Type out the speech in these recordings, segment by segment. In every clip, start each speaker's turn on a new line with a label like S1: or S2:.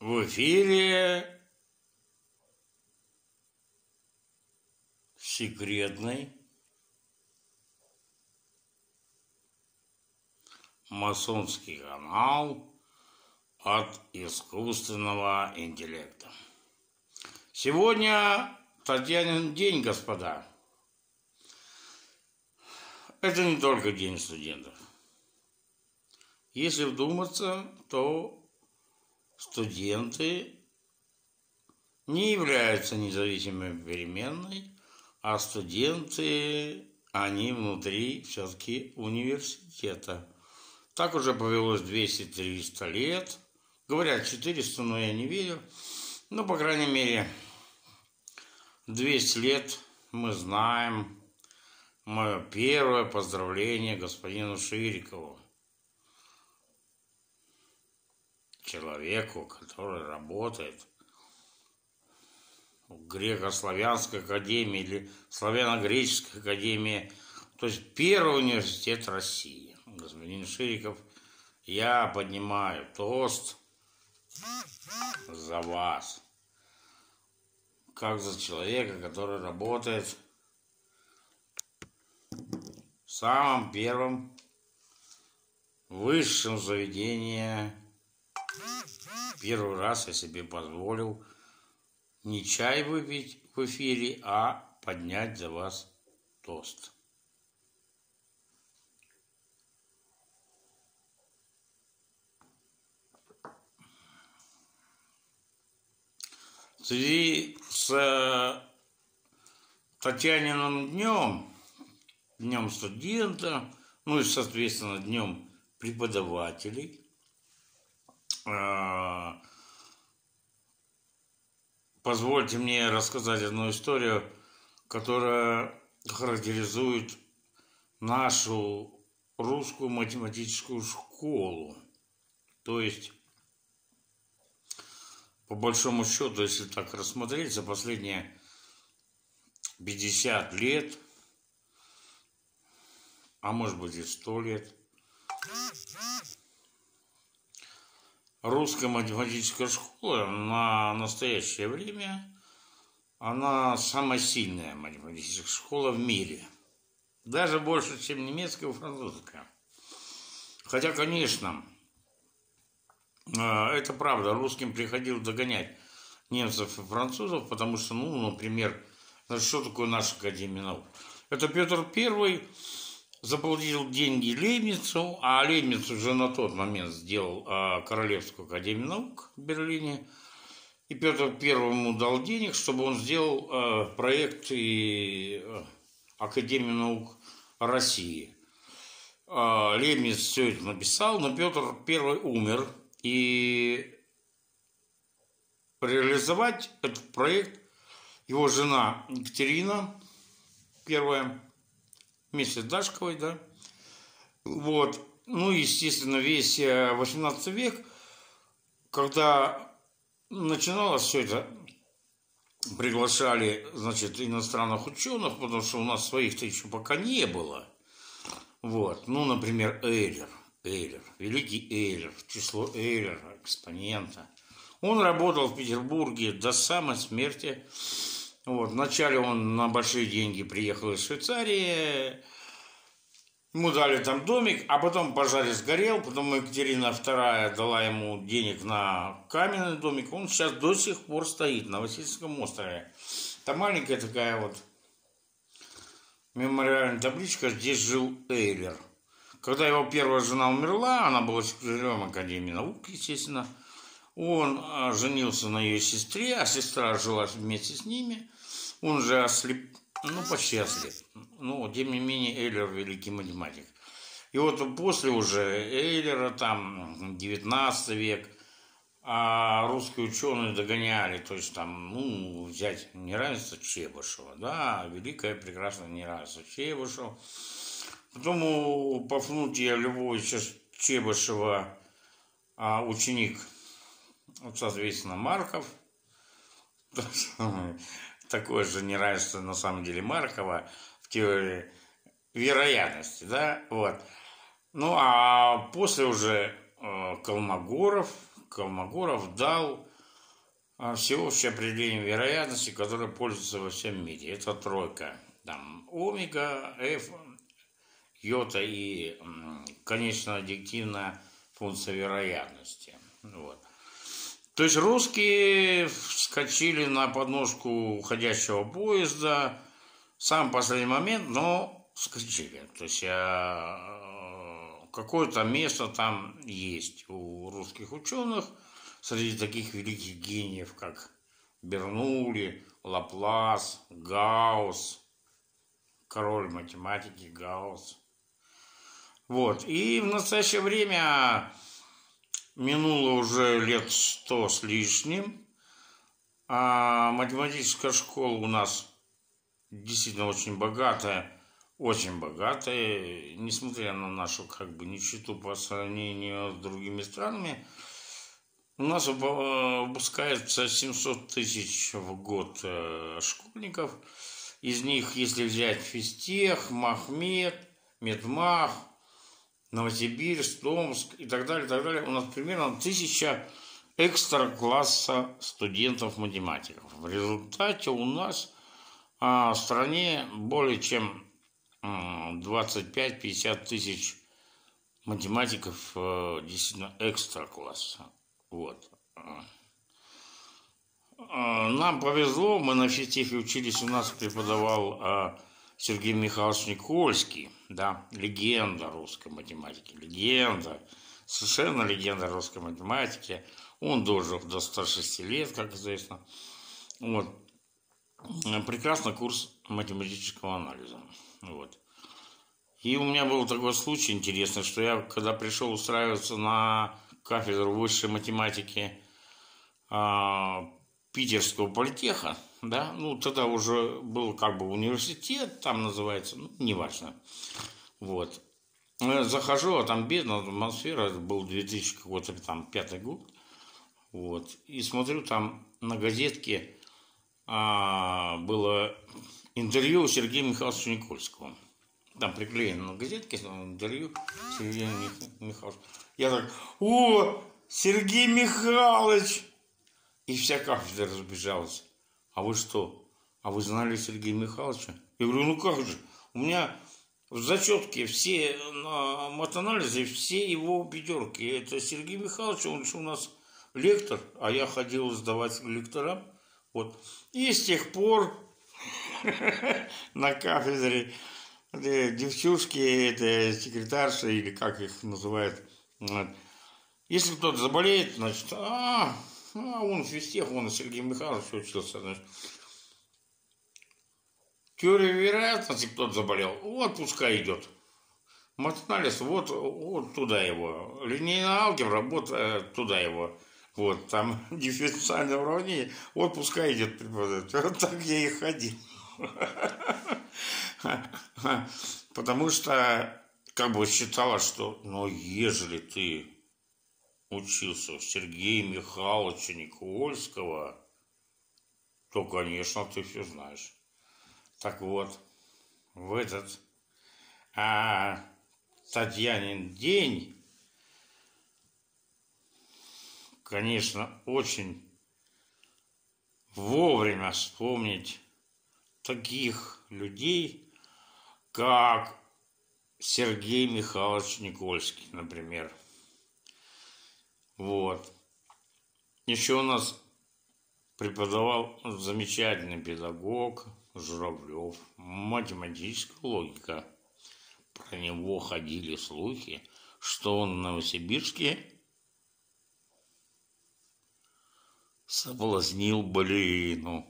S1: В эфире секретный масонский канал от искусственного интеллекта. Сегодня Татьянин день, господа. Это не только день студентов. Если вдуматься, то студенты не являются независимой переменной, а студенты, они внутри все-таки университета. Так уже повелось 200-300 лет. Говорят 400, но я не верю. Но, по крайней мере, 200 лет мы знаем. Мое первое поздравление господину Ширикову. Человеку, который работает в греко-славянской академии или славяно-греческой академии, то есть первый университет России. Господин Шириков, я поднимаю тост за вас, как за человека, который работает в самом первом высшем заведении. Первый раз я себе позволил не чай выпить в эфире, а поднять за вас тост. В связи с Татьяниным днем студента, ну и, соответственно, днем преподавателей, позвольте мне рассказать одну историю, которая характеризует нашу русскую математическую школу. То есть, по большому счету, если так рассмотреть, за последние 50 лет, а может быть и 100 лет, русская математическая школа на настоящее время, она самая сильная математическая школа в мире. Даже больше, чем немецкая и французская. Хотя, конечно, это правда, русским приходилось догонять немцев и французов, потому что, например, что такое наша Академия наук? Это Петр I заплатил деньги Лейбницу, а Лейбниц уже на тот момент сделал Королевскую Академию наук в Берлине. И Петр I ему дал денег, чтобы он сделал проект Академии наук России. Лейбниц все это написал, но Петр I умер. И реализовать этот проект его жена Екатерина I, вместе с Дашковой, да, вот, естественно, весь 18 век, когда начиналось все это, приглашали, значит, иностранных ученых, потому что у нас своих-то еще пока не было, вот, например, Эйлер, великий Эйлер, число Эйлера, экспонента, он работал в Петербурге до самой смерти. Вот, вначале он на большие деньги приехал из Швейцарии, ему дали там домик, а потом пожар сгорел, потом Екатерина II дала ему денег на каменный домик, он сейчас до сих пор стоит на Васильевском острове. Там маленькая такая вот мемориальная табличка, здесь жил Эйлер. Когда его первая жена умерла, она была секретарем Академии наук, естественно, он женился на ее сестре, а сестра жила вместе с ними. Он же ослеп, почти ослеп. Тем не менее, Эйлер великий математик. И вот после уже Эйлера, там, 19 век, русские ученые догоняли, то есть там, взять неравенство Чебышева, да, великое прекрасное неравенство Чебышева. Потом у Пафнутия Львовича Чебышева ученик, соответственно, Марков, такое же неравенство на самом деле Маркова в теории вероятности, да, вот. А после уже Колмогоров дал всеобщее определение вероятности, которое пользуется во всем мире. Это тройка. Там омега, f, йота и конечно аддиктивная функция вероятности. Вот. То есть русские вскочили на подножку уходящего поезда в самый последний момент, но вскочили. То есть какое-то место там есть у русских ученых среди таких великих гениев, как Бернулли, Лаплас, Гаусс, король математики Гаусс. Вот. И в настоящее время минуло уже лет 100 с лишним, а математическая школа у нас действительно очень богатая, несмотря на нашу как бы нищету по сравнению с другими странами. У нас выпускается 700 тысяч в год школьников. Из них, если взять физтех, Махмед, Медмах, Новосибирск, Томск и так далее, у нас примерно 1000 экстра-класса студентов-математиков. В результате у нас в стране более чем 25-50 тысяч математиков действительно экстра-класса. Вот. Нам повезло, мы на физтехе учились, у нас преподавал Сергей Михайлович Никольский, да, легенда русской математики, совершенно легенда русской математики. Он дожил до 106 лет, как известно. Вот. Прекрасный курс математического анализа. Вот. И у меня был такой случай интересный, что я, когда пришел устраиваться на кафедру высшей математики Питерского политеха, да, ну, тогда уже был как бы университет, там называется, ну, неважно. Вот. Захожу, а там бедная атмосфера, это был 2005 год, вот, и смотрю, там на газетке было интервью Сергея Михайловича Никольского. Там приклеено на газетке интервью Сергея Михайловича. Я так, о, Сергей Михайлович! И вся кафедра разбежалась. А вы что? А вы знали Сергея Михайловича? Я говорю, ну как же? У меня в зачетке все на матанализе, все его пятерки. Это Сергей Михайлович, он же у нас лектор, а я ходил сдавать лекторам. Вот. И с тех пор на кафедре девчушки, это секретарши, или как их называют. Если кто-то заболеет, значит, он физтех, он Сергей Михайлович учился, значит. Теория вероятности, кто-то заболел, вот пускай идет. Матанализ, вот туда его. Линейная алгебра, вот туда его. Вот, там дифференциальное уравнение, вот пускай идет преподаватель. Вот так я и ходил. Потому что, как бы считала, что, ну, ежели ты учился у Сергея Михайловича Никольского, то, конечно, ты все знаешь. Так вот, в этот Татьянин день, конечно, очень вовремя вспомнить таких людей, как Сергей Михайлович Никольский, например. Вот. Еще у нас преподавал замечательный педагог Журавлев, математическая логика. Про него ходили слухи, что он в Новосибирске соблазнил балерину.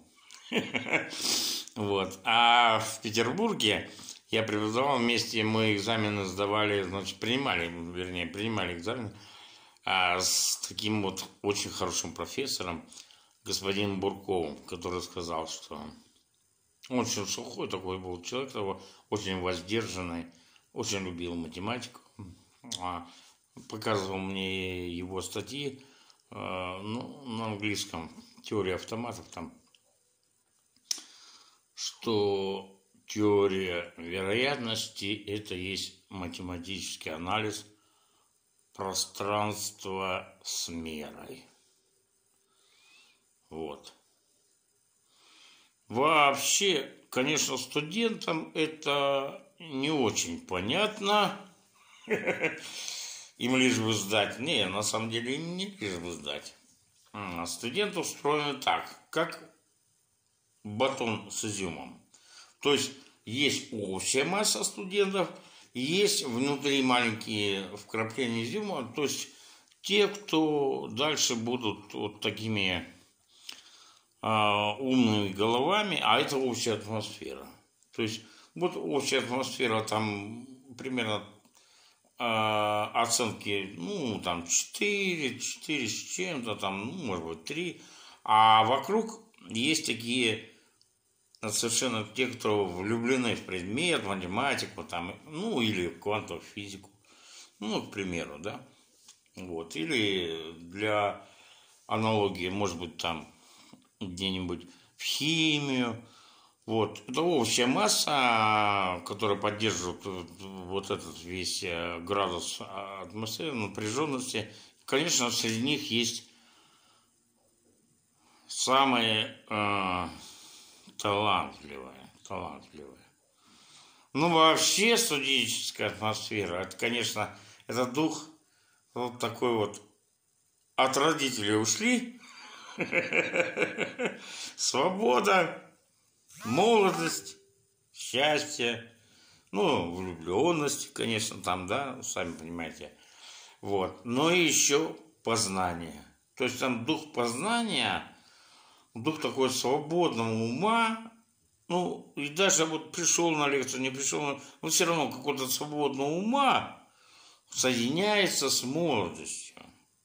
S1: Вот. А в Петербурге я преподавал вместе, мы экзамены сдавали, значит, принимали экзамены с таким вот очень хорошим профессором, господином Бурковым, который сказал, что он очень сухой такой был человек, очень воздержанный, очень любил математику, показывал мне его статьи, ну, на английском, теория автоматов, там, что теория вероятности – это есть математический анализ пространства с мерой. Вот. Вообще, конечно, студентам это не очень понятно. Им лишь бы сдать. Не, на самом деле им не лишь бы сдать. Студенты устроены так, как батон с изюмом. То есть общая масса студентов, есть внутри маленькие вкрапления изюма, то есть те, кто дальше будут вот такими умными головами, а это общая атмосфера. То есть вот общая атмосфера, там примерно оценки, ну, там 4 с чем-то, там, ну, может быть, 3. А вокруг есть такие совершенно те, кто влюблены в предмет, в математику, там, ну, или в квантовую физику. Ну, к примеру, да. Вот. Или для аналогии, может быть, там где-нибудь в химию. Вот. Это общая масса, которая поддерживает вот этот весь градус атмосферы, напряженности. Конечно, среди них есть самые талантливые. Ну, вообще студенческая атмосфера, это, конечно, это дух вот такой вот. От родителей ушли. Свобода, молодость, счастье, ну, влюбленность, конечно, там, да, сами понимаете. Вот. Но и еще познание. То есть там дух познания, дух такой свободного ума. Ну, и даже вот пришел на лекцию, не пришел, но все равно какого-то свободного ума соединяется с молодостью.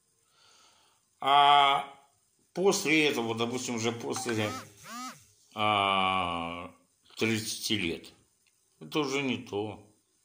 S1: А после этого, допустим, уже после 30 лет, это уже не то.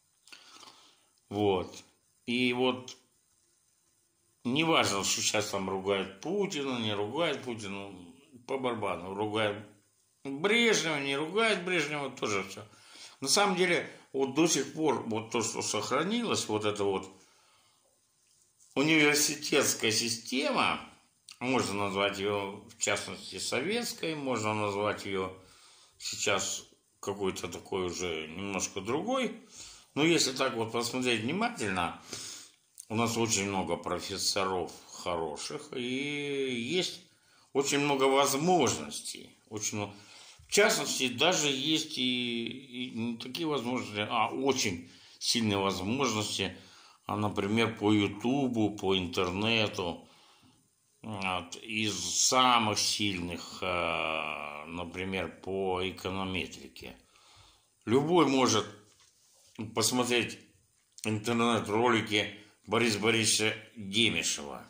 S1: Вот. И вот неважно, что сейчас там ругают Путина, не ругают Путина, по барабану, ругают Брежнева, не ругают Брежнева, тоже все. На самом деле, вот до сих пор, вот то, что сохранилось, вот это вот университетская система, можно назвать ее, в частности, советской, можно назвать ее сейчас какой-то такой уже немножко другой. Но если так вот посмотреть внимательно, у нас очень много профессоров хороших, и есть очень много возможностей. Очень много. В частности, даже есть и не такие возможности, а очень сильные возможности, например, по Ютубу, по интернету. Вот, из самых сильных, например, по эконометрике. Любой может посмотреть интернет-ролики Бориса Борисовича Демишева.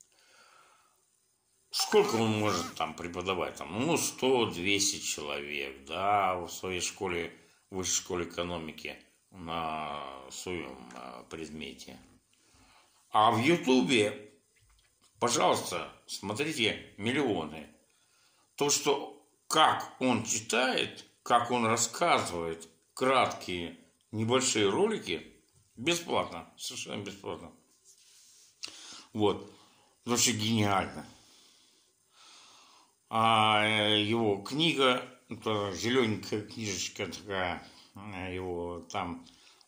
S1: Сколько он может там преподавать? Там, ну, 100-200 человек, да, в своей школе, высшей школе экономики на своем предмете. А в Ютубе, пожалуйста, смотрите миллионы. То, что как он читает, как он рассказывает краткие, небольшие ролики, бесплатно, совершенно бесплатно. Вот. Вообще гениально. А его книга, это зелененькая книжечка такая, его там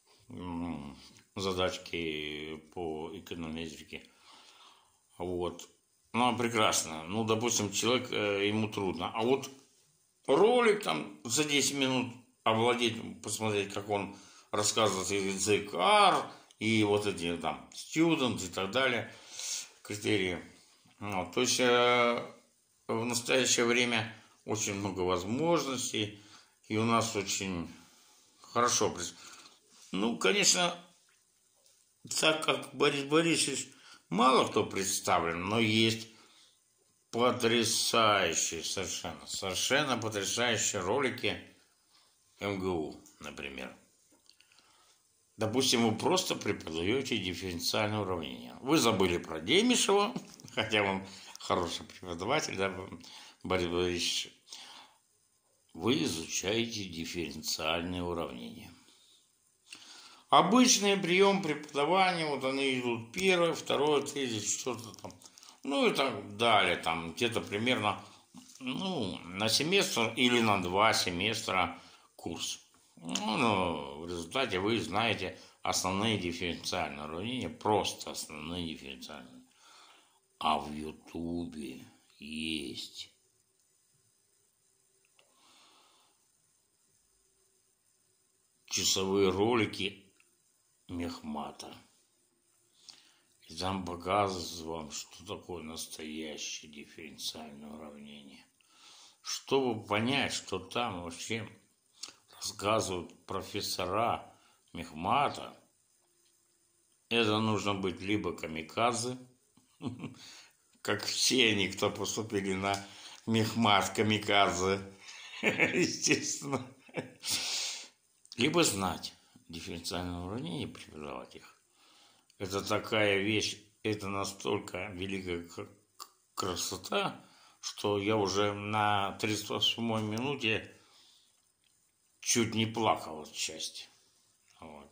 S1: задачки по эконометрике. Вот. Ну, прекрасно. Ну, допустим, человек, ему трудно. А вот ролик там за 10 минут овладеть, посмотреть, как он рассказывает язык R, и вот эти там student и так далее, критерии. Вот. То есть в настоящее время очень много возможностей, и у нас очень хорошо. Ну, конечно, так как Борис Борисович мало кто представлен, но есть потрясающие, совершенно потрясающие ролики МГУ, например. Допустим, вы просто преподаете дифференциальное уравнение. Вы забыли про Демишева, хотя он хороший преподаватель, да, Борис Борисович. Вы изучаете дифференциальные уравнения. Обычный прием преподавания, вот они идут первое, второе, третье, четвертое, там, ну и так далее, там где-то примерно ну, на семестр или на 2 семестра курс. Ну, в результате вы знаете основные дифференциальные уравнения, просто основные дифференциальные. А в Ютубе есть часовые ролики Мехмата. И там показывают вам, что такое настоящее дифференциальное уравнение. Чтобы понять, что там вообще рассказывают профессора Мехмата, это нужно быть либо камикадзе, как все они, кто поступили на Мехмат камикадзе, естественно, либо знать дифференциальное уравнение и преподавать их. Это такая вещь, это настолько великая красота, что я уже на 38-й минуте чуть не плакал от счастья. Вот.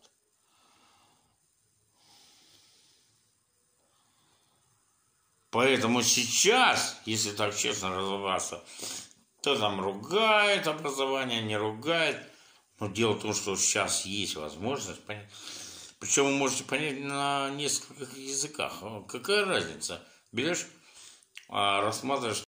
S1: Поэтому сейчас, если так честно разобраться, кто там ругает образование, не ругает. Но дело в том, что сейчас есть возможность понять. Причем вы можете понять на нескольких языках. Какая разница? Берешь, рассматриваешь